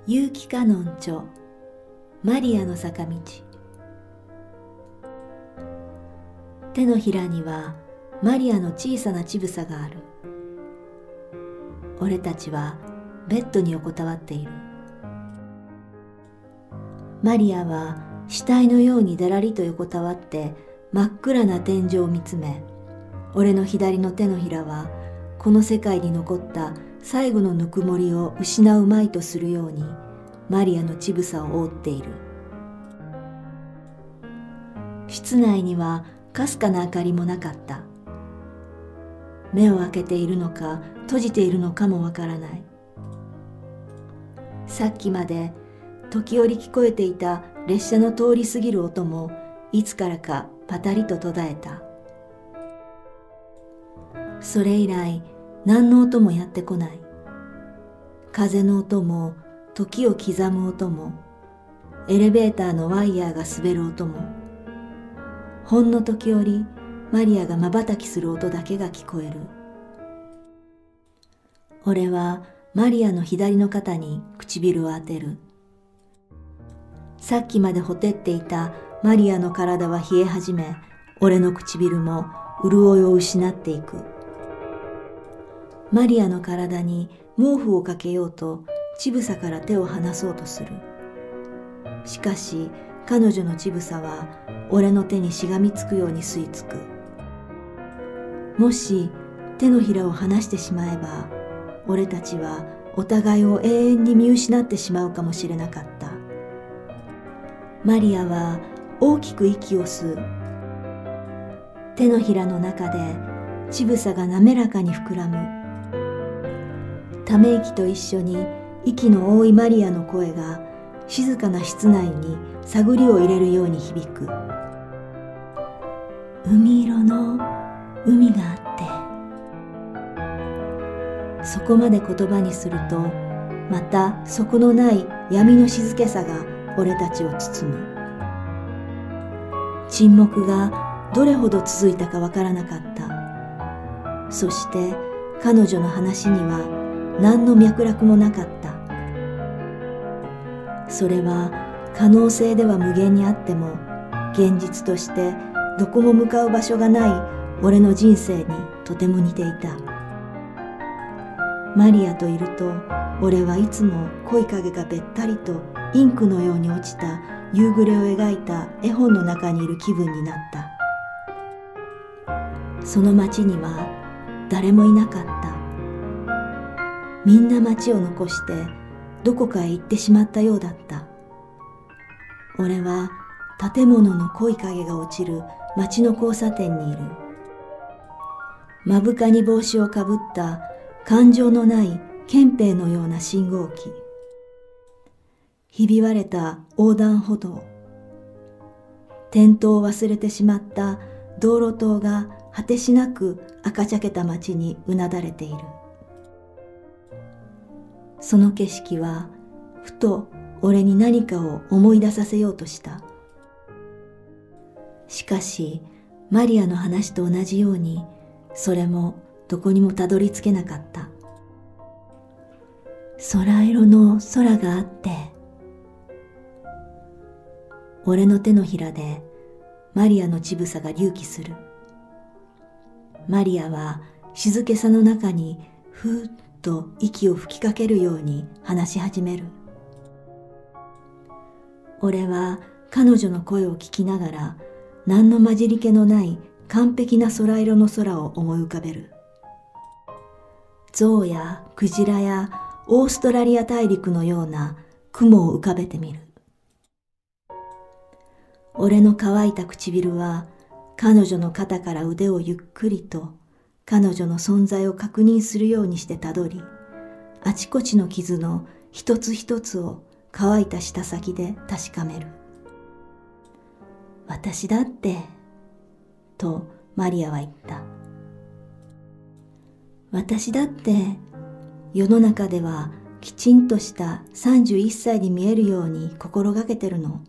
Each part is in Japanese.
結城かのん著マリアの坂道。手のひらにはマリアの小さな乳房がある。俺たちはベッドに横たわっている。マリアは死体のようにだらりと横たわって真っ暗な天井を見つめ、俺の左の手のひらはこの世界に残った最後のぬくもりを失うまいとするようにマリアの乳房を覆っている。室内にはかすかな明かりもなかった。目を開けているのか閉じているのかもわからない。さっきまで時折聞こえていた列車の通り過ぎる音もいつからかパタリと途絶えた。それ以来何の音もやってこない。風の音も時を刻む音もエレベーターのワイヤーが滑る音も、ほんの時折マリアが瞬きする音だけが聞こえる。俺はマリアの左の肩に唇を当てる。さっきまでほてっていたマリアの体は冷え始め、俺の唇も潤いを失っていく。マリアの体に毛布をかけようと乳房から手を離そうとする。しかし彼女の乳房は俺の手にしがみつくように吸い付く。もし手のひらを離してしまえば、俺たちはお互いを永遠に見失ってしまうかもしれなかった。マリアは大きく息を吸う。手のひらの中で乳房が滑らかに膨らむ。ため息と一緒に息の多いマリアの声が静かな室内に探りを入れるように響く。海色の海があって、そこまで言葉にするとまた底のない闇の静けさが俺たちを包む。沈黙がどれほど続いたかわからなかった。そして彼女の話には何の脈絡もなかった。それは可能性では無限にあっても、現実としてどこも向かう場所がない俺の人生にとても似ていた。マリアといると俺はいつも濃い影がべったりとインクのように落ちた夕暮れを描いた絵本の中にいる気分になった。その町には誰もいなかった。みんな町を残してどこかへ行ってしまったようだった。俺は建物の濃い影が落ちる町の交差点にいる。目深に帽子をかぶった感情のない憲兵のような信号機。ひび割れた横断歩道。点灯を忘れてしまった道路灯が果てしなく赤茶けた町にうなだれている。その景色はふと俺に何かを思い出させようとした。しかしマリアの話と同じようにそれもどこにもたどり着けなかった。空色の空があって、俺の手のひらでマリアの乳房が隆起する。マリアは静けさの中にふーっと息を吹きかけるように話し始める。俺は彼女の声を聞きながら何の混じり気のない完璧な空色の空を思い浮かべる。象やクジラやオーストラリア大陸のような雲を浮かべてみる。俺の乾いた唇は彼女の肩から腕をゆっくりと彼女の存在を確認するようにしてたどり、あちこちの傷の一つ一つを乾いた舌先で確かめる。私だって、とマリアは言った。私だって世の中ではきちんとした31歳に見えるように心がけてるの。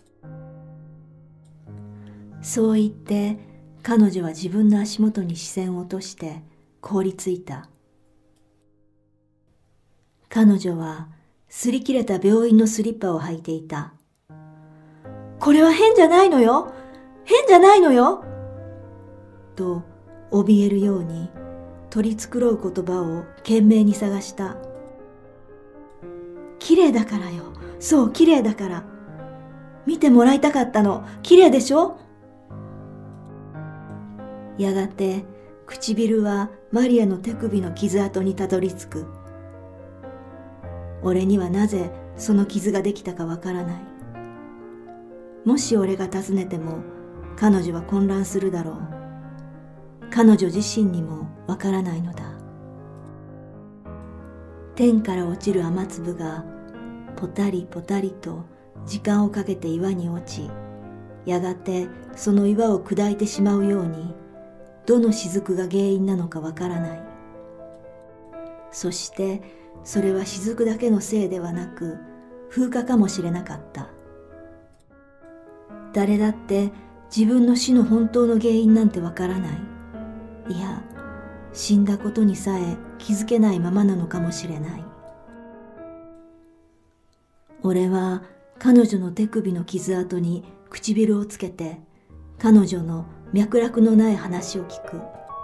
そう言って彼女は自分の足元に視線を落として凍りついた。彼女は擦り切れた病院のスリッパを履いていた。これは変じゃないのよ、変じゃないのよと怯えるように取り繕う言葉を懸命に探した。綺麗だからよ、そう綺麗だから。見てもらいたかったの、綺麗でしょ。やがて唇はマリアの手首の傷跡にたどり着く。俺にはなぜその傷ができたかわからない。もし俺が尋ねても彼女は混乱するだろう。彼女自身にもわからないのだ。天から落ちる雨粒がポタリポタリと時間をかけて岩に落ち、やがてその岩を砕いてしまうように、どの雫が原因なのかわからない。そしてそれは雫だけのせいではなく風化かもしれなかった。誰だって自分の死の本当の原因なんてわからない。いや、死んだことにさえ気づけないままなのかもしれない。俺は彼女の手首の傷跡に唇をつけて、彼女の脈絡のない話を聞く。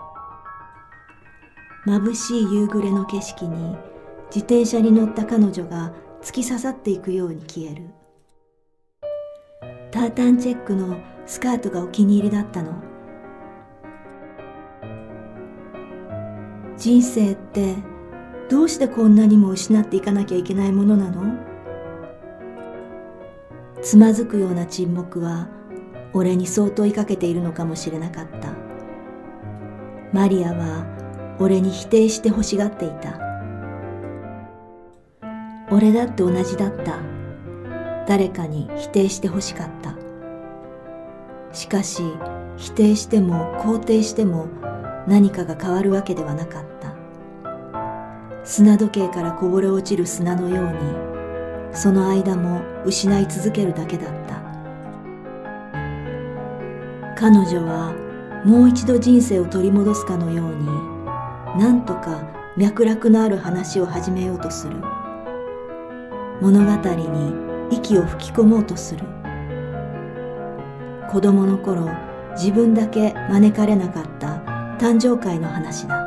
眩しい夕暮れの景色に自転車に乗った彼女が突き刺さっていくように消える。タータンチェックのスカートがお気に入りだったの。人生ってどうしてこんなにも失っていかなきゃいけないものなの？つまずくような沈黙は俺にそう問いかけているのかもしれなかった。マリアは俺に否定して欲しがっていた。俺だって同じだった。誰かに否定して欲しかった。しかし否定しても肯定しても何かが変わるわけではなかった。砂時計からこぼれ落ちる砂のように、その間も失い続けるだけだった。彼女はもう一度人生を取り戻すかのように、なんとか脈絡のある話を始めようとする。物語に息を吹き込もうとする。子供の頃、自分だけ招かれなかった誕生会の話だ。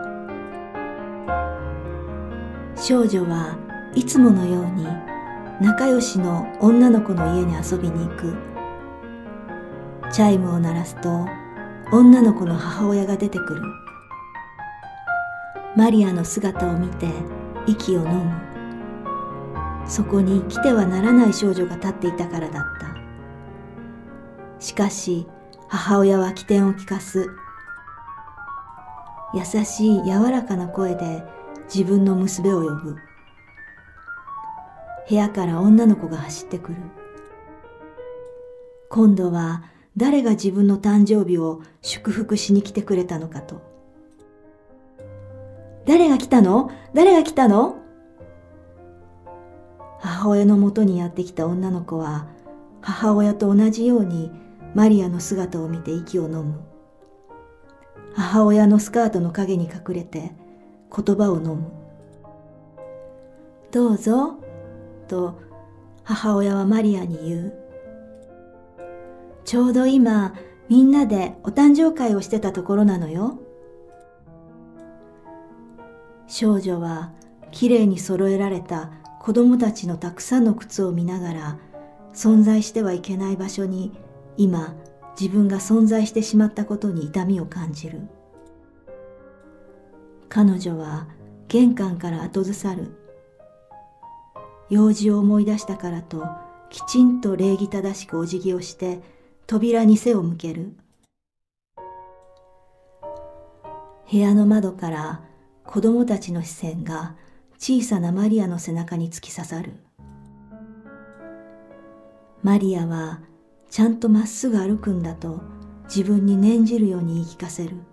少女はいつものように仲良しの女の子の家に遊びに行く。チャイムを鳴らすと女の子の母親が出てくる。マリアの姿を見て息を飲む。そこに来てはならない少女が立っていたからだった。しかし母親は機転を利かす。優しい柔らかな声で自分の娘を呼ぶ。部屋から女の子が走ってくる。今度は誰が自分の誕生日を祝福しに来てくれたのかと。誰が来たの？誰が来たの？母親のもとにやってきた女の子は母親と同じようにマリアの姿を見て息を飲む。母親のスカートの陰に隠れて言葉を飲む。どうぞと母親はマリアに言う。ちょうど今みんなでお誕生会をしてたところなのよ。少女はきれいに揃えられた子供たちのたくさんの靴を見ながら、存在してはいけない場所に今自分が存在してしまったことに痛みを感じる。彼女は玄関から後ずさる。用事を思い出したからときちんと礼儀正しくお辞儀をして扉に背を向ける。部屋の窓から子供たちの視線が小さなマリアの背中に突き刺さる。マリアはちゃんとまっすぐ歩くんだと自分に念じるように言い聞かせる。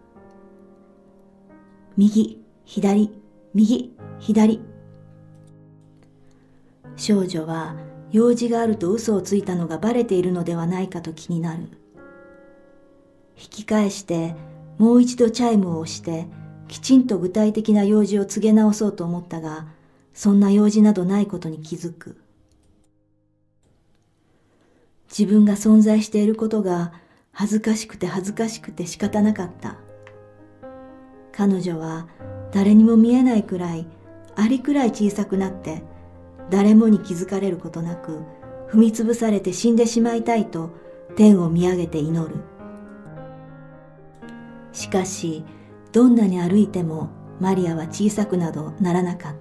右、左、右、左。少女は用事があると嘘をついたのがバレているのではないかと気になる。引き返してもう一度チャイムを押してきちんと具体的な用事を告げ直そうと思ったが、 そんな用事などないことに気づく。自分が存在していることが恥ずかしくて仕方なかった。彼女は誰にも見えないくらい、ありくらい小さくなって、誰もに気づかれることなく、踏みつぶされて死んでしまいたいと天を見上げて祈る。しかし、どんなに歩いてもマリアは小さくなどならなかった。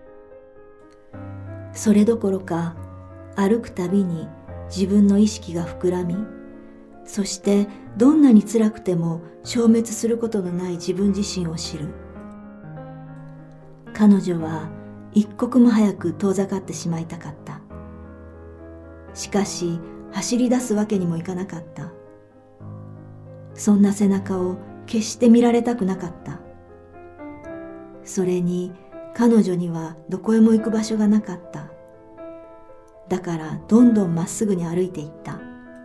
それどころか、歩くたびに自分の意識が膨らみ、そしてどんなに辛くても消滅することのない自分自身を知る。彼女は一刻も早く遠ざかってしまいたかった。しかし走り出すわけにもいかなかった。そんな背中を決して見られたくなかった。それに彼女にはどこへも行く場所がなかった。だからどんどんまっすぐに歩いていった。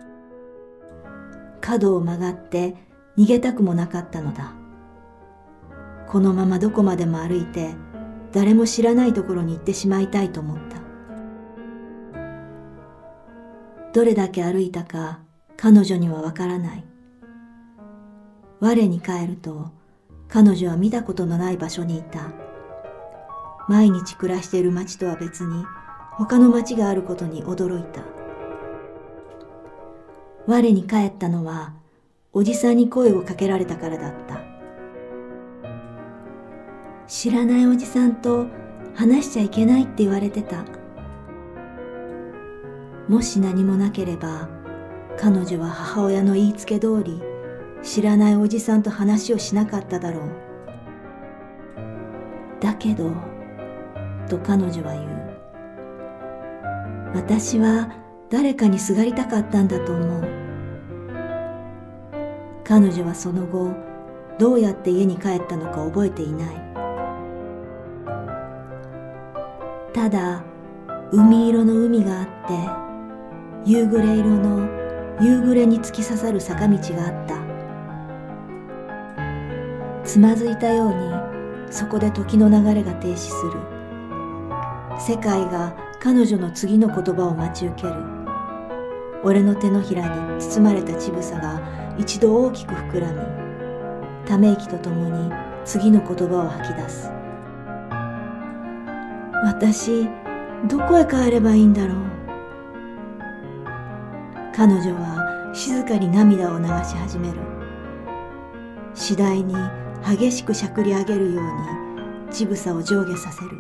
角を曲がって逃げたくもなかったのだ。このままどこまでも歩いて誰も知らないところに行ってしまいたいと思った。どれだけ歩いたか彼女にはわからない。我に返ると彼女は見たことのない場所にいた。毎日暮らしている町とは別に他の町があることに驚いた。我に返ったのはおじさんに声をかけられたからだった。知らないおじさんと話しちゃいけないって言われてた。もし何もなければ彼女は母親の言いつけ通り知らないおじさんと話をしなかっただろう。だけどと彼女は言う。私は誰かにすがりたかったんだと思う。彼女はその後どうやって家に帰ったのか覚えていない。ただ海色の海があって夕暮れ色の夕暮れに突き刺さる坂道があった。つまずいたようにそこで時の流れが停止する。世界が彼女の次の言葉を待ち受ける。俺の手のひらに包まれた乳房が一度大きく膨らみ、ため息とともに次の言葉を吐き出す。私、どこへ帰ればいいんだろう。彼女は静かに涙を流し始める。次第に激しくしゃくり上げるように乳房を上下させる。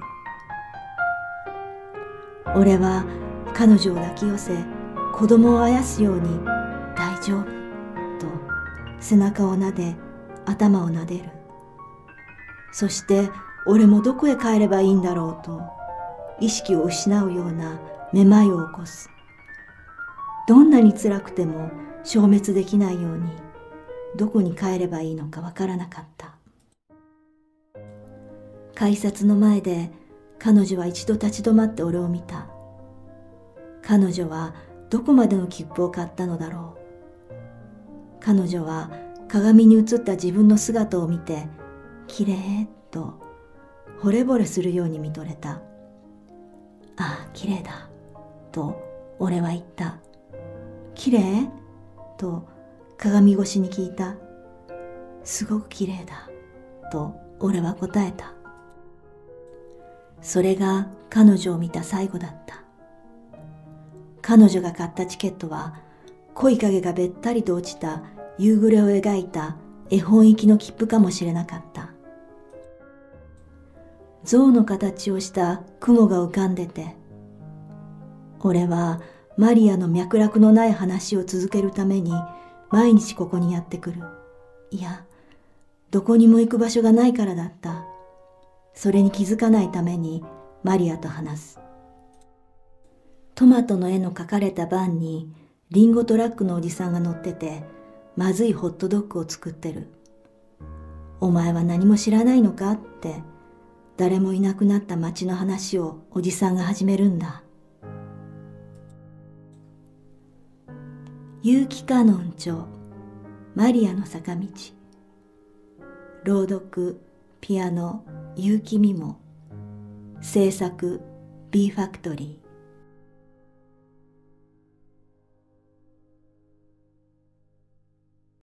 俺は彼女を抱き寄せ、子供をあやすように大丈夫と背中を撫で、頭を撫でる。そして俺もどこへ帰ればいいんだろうと意識を失うようなめまいを起こす。どんなに辛くても消滅できないようにどこに帰ればいいのかわからなかった。改札の前で彼女は一度立ち止まって俺を見た。彼女はどこまでの切符を買ったのだろう。彼女は鏡に映った自分の姿を見て、きれいと惚れ惚れするように見とれた。ああ、きれいだと俺は言った。きれいと鏡越しに聞いた。すごくきれいだと俺は答えた。それが彼女を見た最後だった。彼女が買ったチケットは濃い影がべったりと落ちた夕暮れを描いた絵本行きの切符かもしれなかった。象の形をした雲が浮かんでて、俺はマリアの脈絡のない話を続けるために毎日ここにやってくる。いや、どこにも行く場所がないからだった。それに気づかないためにマリアと話す。トマトの絵の描かれたバンにリンゴトラックのおじさんが乗ってて、まずいホットドッグを作ってる。お前は何も知らないのかって、誰もいなくなった町の話をおじさんが始めるんだ。結城かのん著、マリアの坂道。朗読、ピアノ、結城美も。 制作 B ファクトリー。